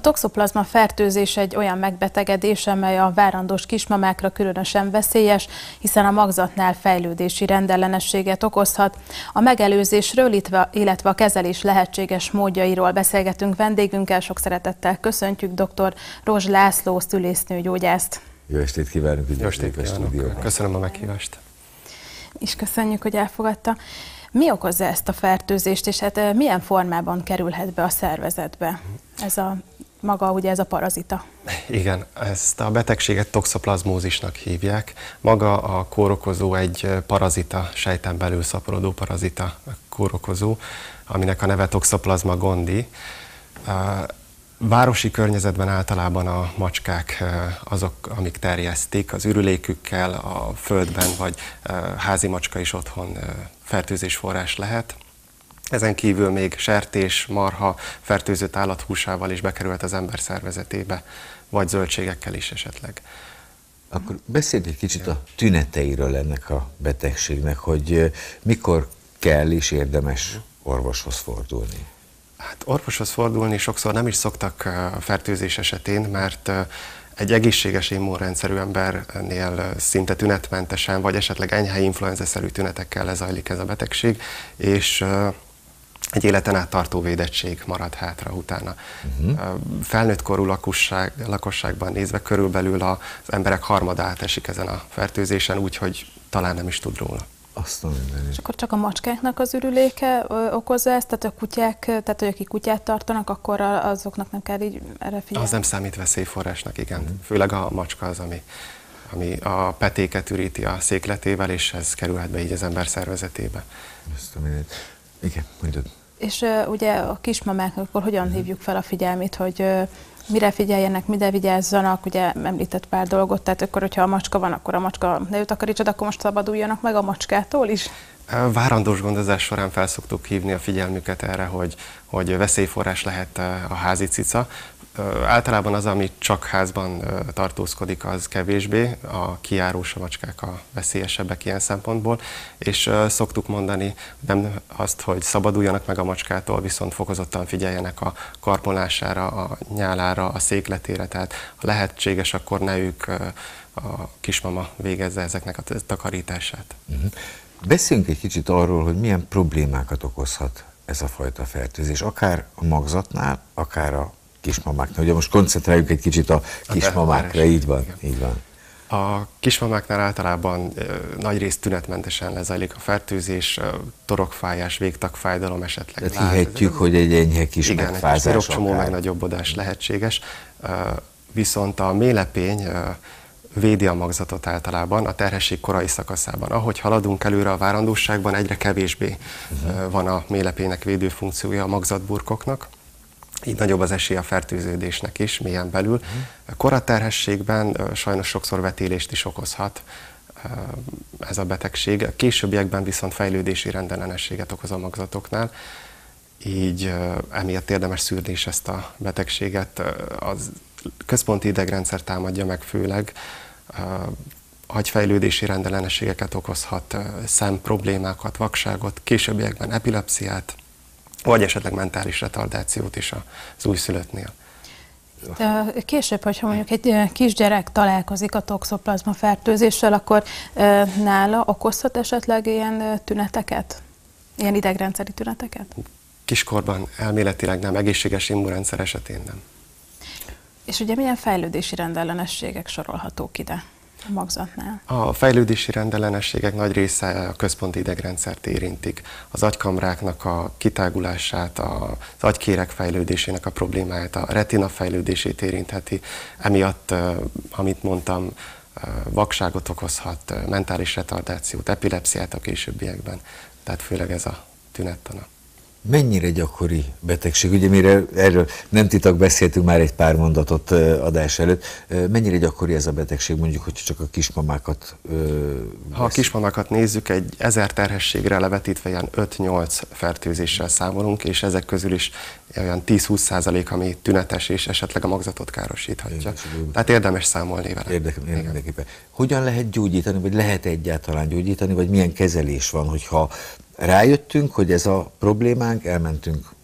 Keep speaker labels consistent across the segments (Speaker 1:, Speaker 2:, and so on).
Speaker 1: toxoplazma fertőzés egy olyan megbetegedés, amely a várandós kismamákra különösen veszélyes, hiszen a magzatnál fejlődési rendellenességet okozhat. A megelőzésről, illetve a kezelés lehetséges módjairól beszélgetünk vendégünkkel. Sok szeretettel köszöntjük dr. Rozs László szülésznőgyógyászt.
Speaker 2: Jó estét kívánunk,
Speaker 3: Jó estét kívánok. Köszönöm a meghívást.
Speaker 1: És köszönjük, hogy elfogadta. Mi okozza ezt a fertőzést, és hát milyen formában kerülhet be a szervezetbe ez a ez a parazita?
Speaker 3: Igen, ezt a betegséget toxoplazmózisnak hívják. Maga a kórokozó egy parazita, sejten belül szaporodó parazita kórokozó, aminek a neve Toxoplasma gondii. Városi környezetben általában a macskák azok, amik terjesztik, az ürülékükkel, a földben, vagy házi macska is otthon fertőzésforrás lehet. Ezen kívül még sertés, marha, fertőzött állathúsával is bekerült az ember szervezetébe, vagy zöldségekkel is esetleg.
Speaker 2: Akkor beszélj egy kicsit a tüneteiről ennek a betegségnek, hogy mikor kell és érdemes orvoshoz fordulni.
Speaker 3: Hát orvoshoz fordulni sokszor nem is szoktak a fertőzés esetén, mert egy egészséges immunrendszerű embernél szinte tünetmentesen, vagy esetleg enyhe influenza-szerű tünetekkel lezajlik ez a betegség, és egy életen át tartó védettség marad hátra utána. Felnőtt korú lakosságban nézve körülbelül az emberek harmada átesik ezen a fertőzésen, úgyhogy talán nem is tud róla.
Speaker 1: És akkor csak a macskáknak az ürüléke okozza ezt, tehát a kutyák, tehát hogy akik kutyát tartanak, akkor azoknak nem kell így erre figyelni?
Speaker 3: Az nem számít veszélyforrásnak, igen. Főleg a macska az, ami a petéket üríti a székletével, és ez kerülhet be így az ember szervezetébe.
Speaker 2: Igen, mondjad.
Speaker 1: És ugye a kismamáknak akkor hogyan hívjuk fel a figyelmét, hogy mire figyeljenek, mire vigyázzanak, ugye említett pár dolgot, tehát akkor, hogyha a macska van, akkor a macska ne őt takarítsad, akkor most szabaduljanak meg a macskától is?
Speaker 3: Várandós gondozás során fel szoktuk hívni a figyelmüket erre, hogy veszélyforrás lehet a házi cica. Általában az, ami csak házban tartózkodik, az kevésbé, a kijárós macskák a veszélyesebbek ilyen szempontból, és szoktuk mondani nem azt, hogy szabaduljanak meg a macskától, viszont fokozottan figyeljenek a karmolására, a nyálára, a székletére, tehát ha lehetséges, akkor ne ők, a kismama végezze ezeknek a takarítását.
Speaker 2: Beszéljünk egy kicsit arról, hogy milyen problémákat okozhat ez a fajta fertőzés, akár a magzatnál, akár a kismamáknál. Ugye most koncentráljuk egy kicsit a kismamákra, így van, így van.
Speaker 3: A kismamáknál általában nagyrészt tünetmentesen lezajlik a fertőzés, torokfájás, végtagfájdalom esetleg.
Speaker 2: Tehát hihetjük, hogy egy enyhe kis megfázás.
Speaker 3: Igen, egy pirokcsomó megnagyobbodás lehetséges, viszont a mélepény védi a magzatot általában a terhesség korai szakaszában. Ahogy haladunk előre a várandóságban, egyre kevésbé van a mélepénynek védő funkciója a magzatburkoknak, így nagyobb az esély a fertőződésnek is, mélyen belül. Koraterhességben sajnos sokszor vetélést is okozhat ez a betegség. A későbbiekben viszont fejlődési rendellenességet okoz a magzatoknál, így emiatt érdemes szűrni is ezt a betegséget. Az központi idegrendszer támadja meg főleg, agyfejlődési rendellenességeket okozhat, szemproblémákat, vakságot, későbbiekben epilepsziát, vagy esetleg mentális retardációt is az újszülöttnél.
Speaker 1: De később, hogyha mondjuk egy kisgyerek találkozik a toxoplazma fertőzéssel, akkor nála okozhat esetleg ilyen tüneteket? Ilyen idegrendszeri tüneteket?
Speaker 3: Kiskorban elméletileg nem, egészséges immunrendszer esetén nem.
Speaker 1: És ugye milyen fejlődési rendellenességek sorolhatók ide a magzatnál? A
Speaker 3: fejlődési rendellenességek nagy része a központi idegrendszert érintik. Az agykamráknak a kitágulását, az agykérek fejlődésének a problémáját, a retina fejlődését érintheti. Emiatt, amit mondtam, vakságot okozhat, mentális retardációt, epilepsziát a későbbiekben. Tehát főleg ez a tünettana.
Speaker 2: Mennyire gyakori betegség? Ugye mire erről nem titok, beszéltünk már egy pár mondatot adás előtt. Mennyire gyakori ez a betegség, mondjuk, hogy csak a kismamákat
Speaker 3: Ha a kismamákat nézzük, egy 1000 terhességre levetítve ilyen 5-8 fertőzéssel számolunk, és ezek közül is olyan 10-20%, ami tünetes és esetleg a magzatot károsíthatja. Tehát érdemes számolni vele.
Speaker 2: Mindenképpen. Hogyan lehet gyógyítani, vagy lehet egyáltalán gyógyítani, vagy milyen kezelés van, hogyha rájöttünk, hogy ez a problémánk, elmentünk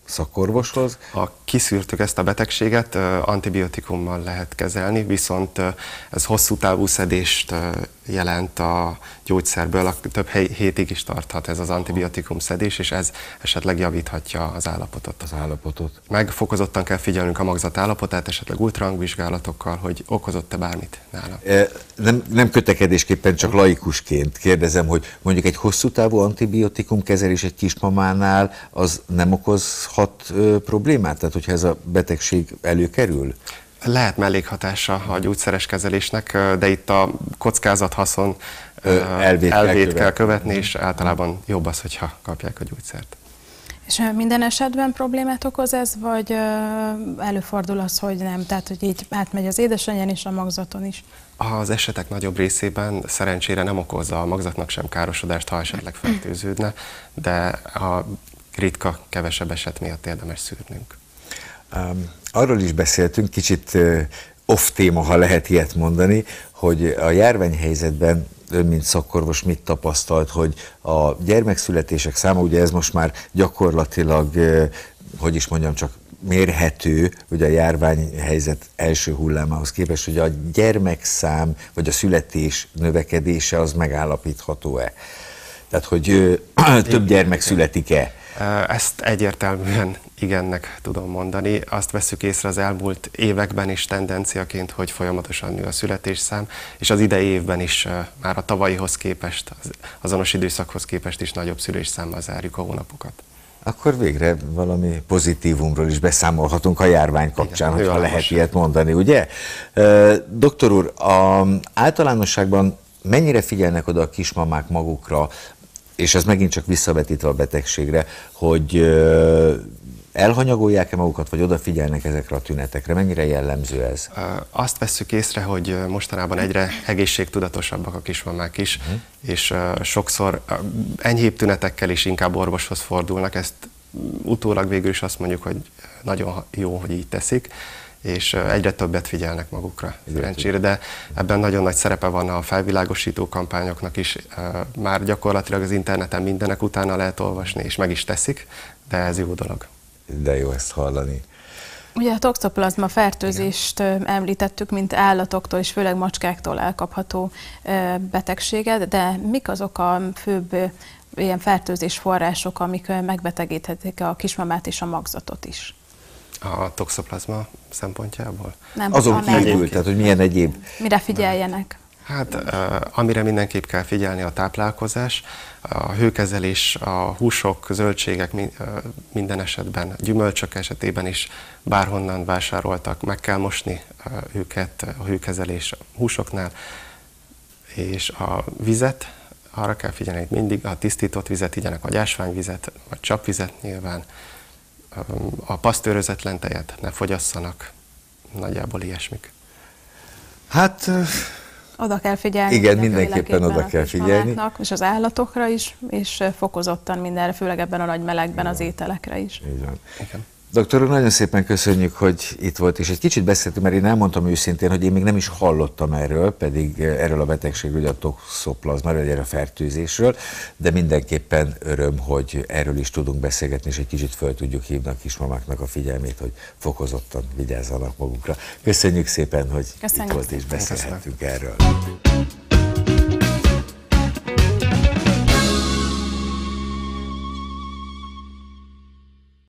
Speaker 2: szakorvoshoz.
Speaker 3: Ha kiszűrtük ezt a betegséget, antibiotikummal lehet kezelni, viszont ez hosszú távú szedést jelent a gyógyszerből, több hétig is tarthat ez az antibiotikum szedés, és ez esetleg javíthatja az állapotot. Meg fokozottan kell figyelnünk a magzat állapotát, esetleg ultrahangvizsgálatokkal, hogy okozott-e bármit nála.
Speaker 2: Nem kötekedésképpen, csak laikusként kérdezem, hogy mondjuk egy hosszú távú antibiotikum kezelés egy kismamánál az nem okozhat problémát? Tehát, hogyha ez a betegség előkerül?
Speaker 3: Lehet mellékhatása a gyógyszeres kezelésnek, de itt a kockázat-haszon elvét kell követni, és általában jobb az, hogyha kapják a gyógyszert.
Speaker 1: És minden esetben problémát okoz ez, vagy előfordul az, hogy nem? Tehát, hogy így átmegy az édesanyján és a magzaton is?
Speaker 3: Az esetek nagyobb részében szerencsére nem okozza a magzatnak sem károsodást, ha esetleg fertőződne, de a ritka, kevesebb eset miatt érdemes szűrnünk.
Speaker 2: Arról is beszéltünk, kicsit off téma, ha lehet ilyet mondani, hogy a járványhelyzetben ön, mint szakorvos mit tapasztalt, hogy a gyermekszületések száma, ugye ez most már gyakorlatilag, hogy is mondjam, csak mérhető, hogy a járványhelyzet első hullámához képest, hogy a gyermekszám vagy a születés növekedése az megállapítható-e? Tehát, hogy több gyermek születik-e?
Speaker 3: Ezt egyértelműen igennek tudom mondani. Azt vesszük észre az elmúlt években is tendenciaként, hogy folyamatosan nő a születésszám, és az idei évben is már a tavalyihoz képest, az azonos időszakhoz képest is nagyobb szülésszámmal zárjuk a hónapokat.
Speaker 2: Akkor végre valami pozitívumról is beszámolhatunk a járvány kapcsán, igen, hogyha lehet ilyet mondani, ugye? Doktor úr, általánosságban mennyire figyelnek oda a kismamák magukra, és ez megint csak visszavetítve a betegségre, hogy elhanyagolják-e magukat, vagy odafigyelnek ezekre a tünetekre? Mennyire jellemző ez?
Speaker 3: Azt vesszük észre, hogy mostanában egyre egészségtudatosabbak a kismamák is, és sokszor enyhébb tünetekkel is inkább orvoshoz fordulnak. Ezt utólag végül is azt mondjuk, hogy nagyon jó, hogy így teszik, és egyre többet figyelnek magukra, szerencsére, de ebben nagyon nagy szerepe van a felvilágosító kampányoknak is. Már gyakorlatilag az interneten mindenek utána lehet olvasni, és meg is teszik, de ez jó dolog.
Speaker 2: De jó ezt hallani.
Speaker 1: Ugye a toxoplazma fertőzést említettük, mint állatoktól és főleg macskáktól elkapható betegséget, de mik azok a főbb ilyen fertőzés források, amik megbetegíthetik a kismamát és a magzatot is?
Speaker 3: A toxoplazma szempontjából?
Speaker 1: Nem,
Speaker 2: azon kívül, tehát hogy milyen egyéb?
Speaker 1: Mire figyeljenek?
Speaker 3: Hát, amire mindenképp kell figyelni, a táplálkozás, a hőkezelés, a húsok, zöldségek minden esetben, gyümölcsök esetében is bárhonnan vásároltak, meg kell mosni őket, a hőkezelés húsoknál, és a vizet, arra kell figyelni, hogy mindig a tisztított vizet igyenek, vagy ásványvizet, vagy csapvizet nyilván, a pasztőrözetlen tejet ne fogyasszanak, nagyjából ilyesmik.
Speaker 2: Hát...
Speaker 1: Oda kell figyelni.
Speaker 2: Igen, mindenképpen oda kell figyelni.
Speaker 1: És az állatokra is, és fokozottan mindenre, főleg ebben a nagy melegben az ételekre is.
Speaker 2: Így van. Igen. Doktor úr, nagyon szépen köszönjük, hogy itt volt, és egy kicsit beszéltünk, mert én elmondtam őszintén, hogy én még nem is hallottam erről, pedig erről a betegségről, a toxoplazmáról, erről a fertőzésről, de mindenképpen öröm, hogy erről is tudunk beszélgetni, és egy kicsit föl tudjuk hívni a kismamáknak a figyelmét, hogy fokozottan vigyázzanak magukra. Köszönjük szépen, hogy itt volt és beszélhettünk erről.